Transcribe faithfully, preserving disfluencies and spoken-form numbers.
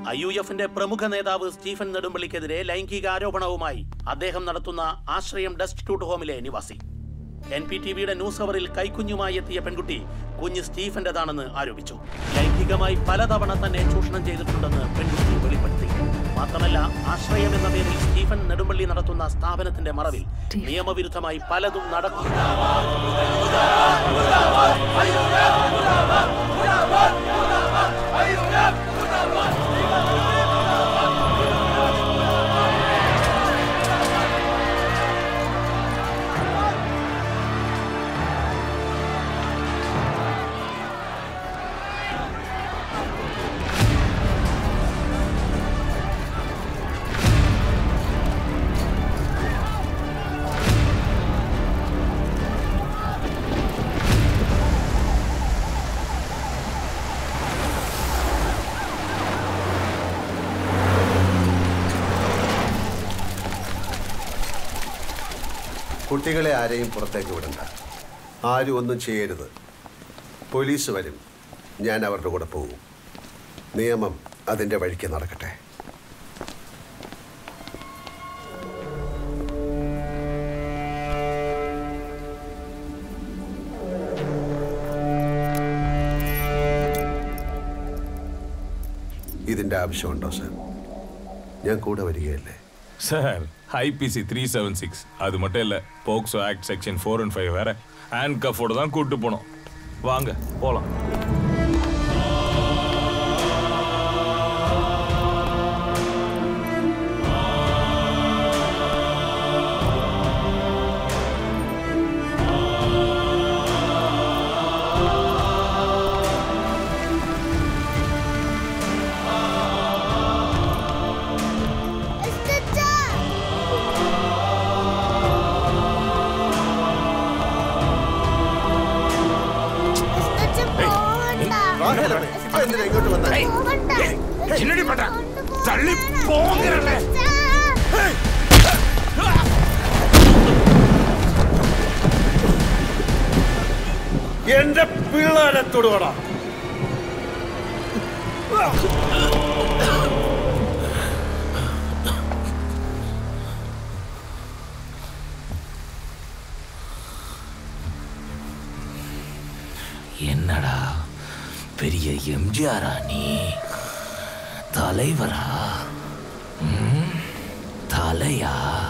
I U എഫിന്റെ പ്രമുഖ നേതാവ് സ്റ്റീഫൻ നെടുമ്പള്ളിക്കെതിരെ ലൈംഗിക ആരോപണവുമായി അദ്ദേഹം നടത്തുന്ന ആശ്രയം ഡെസ്റ്റിറ്റ്യൂട്ട് ഹോമിലെ നിവാസി. എൻ പി ടി വിയുടെ ന്യൂസ് അവറിൽ കൈക്കുഞ്ഞുമായി എത്തിയ പെൺകുട്ടി കുഞ്ഞ് സ്റ്റീഫന്റേതാണെന്ന് ആരോപിച്ചു. ലൈംഗികമായി പലതവണ തന്നെ ചൂഷണം ചെയ്തിട്ടുണ്ടെന്ന് പെൺകുട്ടി വെളിപ്പെടുത്തി. മാത്രമല്ല, ആശ്രയം എന്ന പേരിൽ സ്റ്റീഫൻ നെടുമ്പള്ളി നടത്തുന്ന സ്ഥാപനത്തിന്റെ മറവിൽ നിയമവിരുദ്ധമായി പലതും നടക്കുന്നു. കുട്ടികളെ ആരെയും പുറത്തേക്ക് വിടണ്ട. ആരും ഒന്നും ചെയ്യരുത്. പോലീസ് വരും, ഞാൻ അവരുടെ കൂടെ പോകും. നിയമം അതിൻ്റെ വഴിക്ക് നടക്കട്ടെ. ഇതിൻ്റെ ആവശ്യമുണ്ടോ സാർ? ഞാൻ കൂടെ വരികയല്ലേ sir? I P C three seven six அது மட்டும் இல்ல, POCSO act section four and five வேற. ஹேண்ட் கஃபோட தான் கூட்டு போனோம். வாங்க போலாம். എന്റെ പിള്ളേരെ തൊടുകടാ. என்னடா பெரிய எம்ஜிஆரா நீ? தலைவரா? தலையா?